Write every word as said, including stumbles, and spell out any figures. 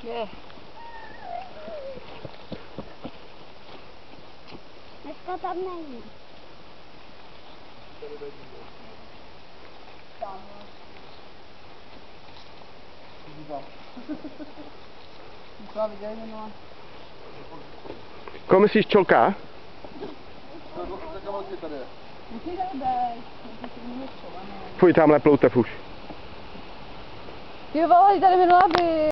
Je. Dneska tam není. Tam. Musela vidět, no. Koho myslíš, čolka? Musí tady být. Fuj, tamhle ploutev už. Ty vole, tady minula by.